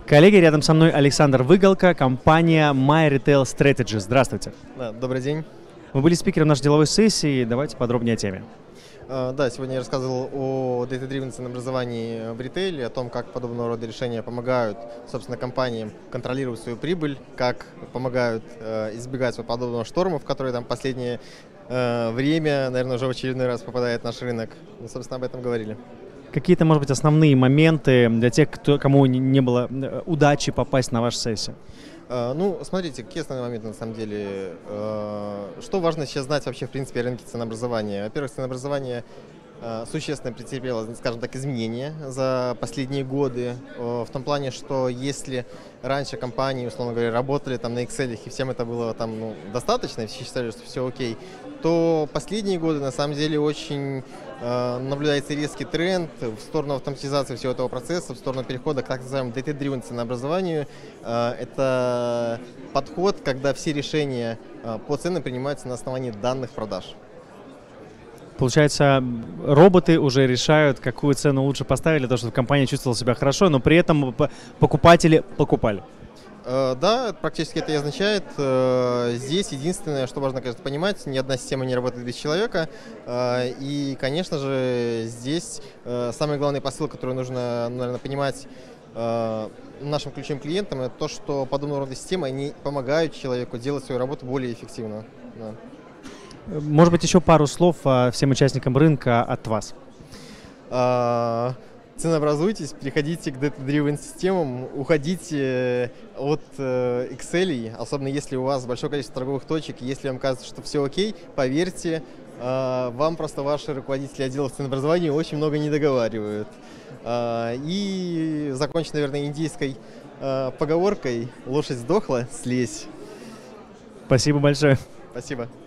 Коллеги, рядом со мной Александр Выголка, компания My Retail Strategy. Здравствуйте. Да, добрый день. Вы были спикером нашей деловой сессии. Давайте подробнее о теме. Да, сегодня я рассказывал о Data-Driven ценообразовании в ритейле, о том, как подобного рода решения помогают, собственно, компаниям контролировать свою прибыль, как помогают избегать подобного шторма, в который там последнее время, наверное, уже в очередной раз попадает наш рынок. Мы, собственно, об этом говорили. Какие-то, может быть, основные моменты для тех, кому не было удачи попасть на вашу сессию? Ну, смотрите, какие основные моменты на самом деле. Что важно сейчас знать вообще, в принципе, о рынке ценообразования? Во-первых, ценообразование существенно претерпело, скажем так, изменения за последние годы. В том плане, что если раньше компании, условно говоря, работали там на Excel, и всем это было там достаточно, и все считали, что все окей, то последние годы на самом деле очень наблюдается резкий тренд в сторону автоматизации всего этого процесса, в сторону перехода к так называемому data-driven ценообразованию. Это подход, когда все решения по ценам принимаются на основании данных продаж. Получается, роботы уже решают, какую цену лучше поставить, для того, чтобы компания чувствовала себя хорошо, но при этом покупатели покупали. Да, практически это и означает. Здесь единственное, что важно, конечно, понимать, ни одна система не работает без человека. И, конечно же, здесь самый главный посыл, который нужно, наверное, понимать нашим ключевым клиентам, это то, что подобного рода системы они помогают человеку делать свою работу более эффективно. Да. Может быть, еще пару слов всем участникам рынка от вас. Ценообразуйтесь, переходите к data-driven системам, уходите от Excel, особенно если у вас большое количество торговых точек, если вам кажется, что все окей, поверьте, вам просто ваши руководители отделов ценообразования очень много не договаривают. И закончить, наверное, индийской поговоркой: лошадь сдохла, слезь. Спасибо большое. Спасибо.